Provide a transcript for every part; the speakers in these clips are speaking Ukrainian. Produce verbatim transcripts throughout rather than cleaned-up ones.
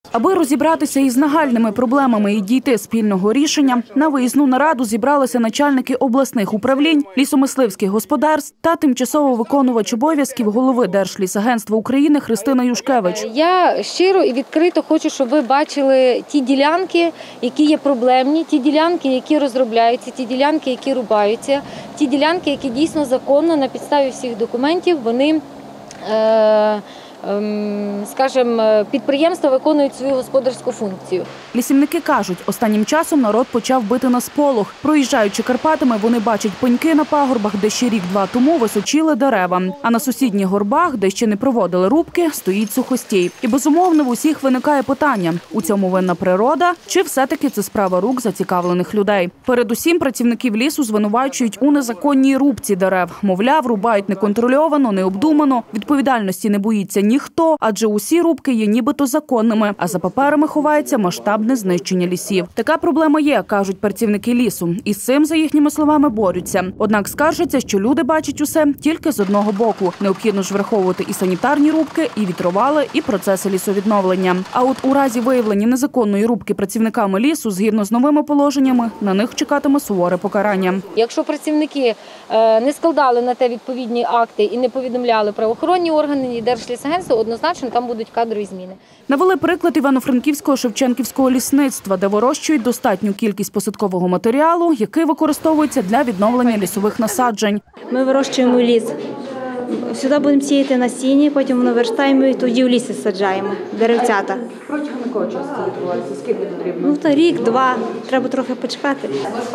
Аби розібратися із нагальними проблемами і дійти спільного рішення, на виїзну нараду зібралися начальники обласних управлінь, лісомисливських господарств та тимчасово виконувач обов'язків голови Держлісагентства України Христина Юшкевич. Я щиро і відкрито хочу, щоб ви бачили ті ділянки, які є проблемні, ті ділянки, які розробляються, ті ділянки, які рубаються, ті ділянки, які дійсно законно на підставі всіх документів, вони е скажімо, підприємства виконують свою господарську функцію. Лісівники кажуть, останнім часом народ почав бити на сполох. Проїжджаючи Карпатами, вони бачать пеньки на пагорбах, де ще рік-два тому височили дерева. А на сусідніх горбах, де ще не проводили рубки, стоїть сухостій. І безумовно в усіх виникає питання, у цьому винна природа, чи все-таки це справа рук зацікавлених людей. Передусім працівників лісу звинувачують у незаконній рубці дерев. Мовляв, рубають неконтрольовано, необдумано, відповідальності не боїться ніхто, адже усі рубки є нібито законними, а за паперами ховається масштабне знищення лісів. Така проблема є, кажуть працівники лісу. І з цим, за їхніми словами, борються. Однак скаржаться, що люди бачать усе тільки з одного боку. Необхідно ж враховувати і санітарні рубки, і вітровали, і процеси лісовідновлення. А от у разі виявлення незаконної рубки працівниками лісу, згідно з новими положеннями, на них чекатиме суворе покарання. Якщо працівники не складали на те відповідні акти і не повідомляли правоохоронні органи і Держлісагентство, однозначно там будуть кадрові зміни. Навели приклад Івано-Франківського Шевченківського лісництва, де вирощують достатню кількість посадкового матеріалу, який використовується для відновлення лісових насаджень. Ми вирощуємо ліс. Сюди будемо сіяти насіння, потім воно виростаємо і тоді в лісі саджаємо деревцята. Протягом якого часу відбувається? Скільки потрібно? Ну, то рік, два. Треба трохи почекати.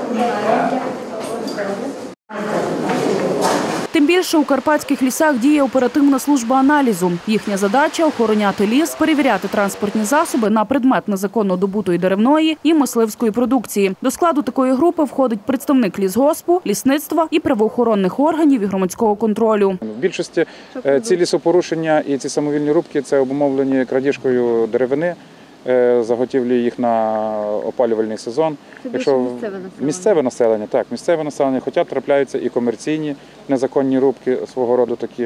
Тим більше у карпатських лісах діє оперативна служба аналізу. Їхня задача – охороняти ліс, перевіряти транспортні засоби на предмет незаконно добутої деревної і мисливської продукції. До складу такої групи входить представник лісгоспу, лісництва і правоохоронних органів і громадського контролю. В більшості ці лісопорушення і ці самовільні рубки – це обумовлені крадіжкою деревини, заготівлі їх на опалювальний сезон. Це більше Якщо місцеве населення. Місцеве населення, так, місцеве населення, хоча трапляються і комерційні незаконні рубки свого роду такі.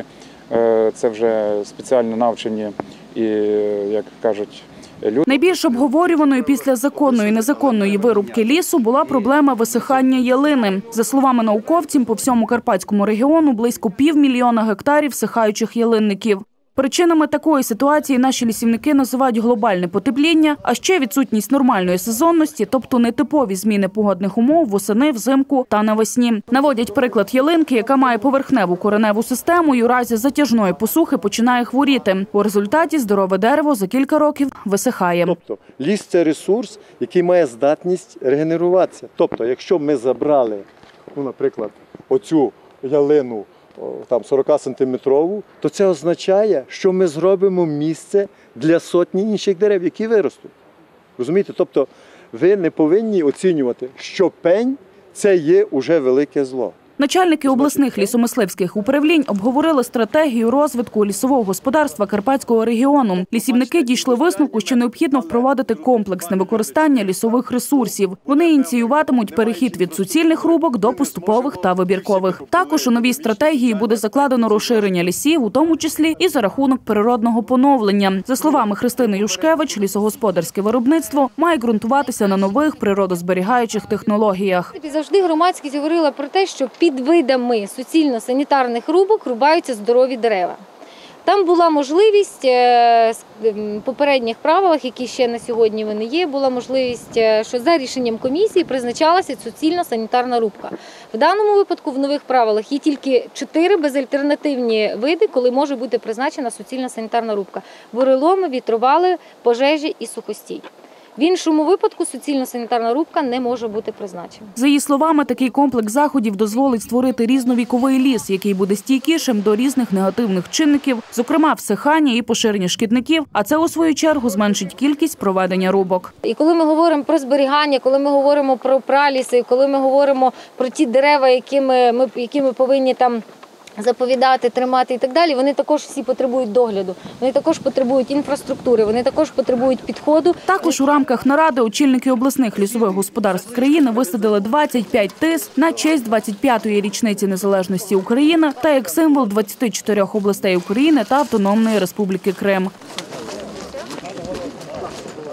Це вже спеціально навчені і, як кажуть, люди. Найбільш обговорюваною після законної і незаконної вирубки лісу була проблема висихання ялини. За словами науковців, по всьому Карпатському регіону близько півмільйона гектарів всихаючих ялинників. Причинами такої ситуації наші лісівники називають глобальне потепління, а ще відсутність нормальної сезонності, тобто нетипові зміни погодних умов восени, взимку та навесні. Наводять приклад ялинки, яка має поверхневу кореневу систему і у разі затяжної посухи починає хворіти. У результаті здорове дерево за кілька років висихає. Тобто ліс – це ресурс, який має здатність регенеруватися. Тобто, якщо ми забрали, ну, наприклад, оцю ялину, там сорокасантиметрову, то це означає, що ми зробимо місце для сотні інших дерев, які виростуть. Розумієте? Тобто ви не повинні оцінювати, що пень – це є уже велике зло. Начальники обласних лісомисливських управлінь обговорили стратегію розвитку лісового господарства Карпатського регіону. Лісівники дійшли висновку, що необхідно впровадити комплексне використання лісових ресурсів. Вони ініціюватимуть перехід від суцільних рубок до поступових та вибіркових. Також у новій стратегії буде закладено розширення лісів, у тому числі і за рахунок природного поновлення. За словами Христини Юшкевич, лісогосподарське виробництво має ґрунтуватися на нових природозберігаючих технологіях. Завжди громадськість говорила про те, що під видами суцільно-санітарних рубок рубаються здорові дерева. Там була можливість, в попередніх правилах, які ще на сьогодні вони є, була можливість, що за рішенням комісії призначалася суцільна санітарна рубка. В даному випадку в нових правилах є тільки чотири безальтернативні види, коли може бути призначена суцільна санітарна рубка. Буреломи, вітровали, пожежі і сухостій. В іншому випадку суцільно-санітарна рубка не може бути призначена. За її словами, такий комплекс заходів дозволить створити різновіковий ліс, який буде стійкішим до різних негативних чинників, зокрема всихання і поширення шкідників, а це у свою чергу зменшить кількість проведення рубок. І коли ми говоримо про зберігання, коли ми говоримо про праліси, коли ми говоримо про ті дерева, які ми, ми, які ми повинні там заповідати, тримати і так далі, вони також всі потребують догляду, вони також потребують інфраструктури, вони також потребують підходу. Також у рамках наради очільники обласних лісових господарств країни висадили двадцять п'ять тис на честь двадцять п'ятої річниці незалежності України та як символ двадцяти чотирьох областей України та Автономної Республіки Крим.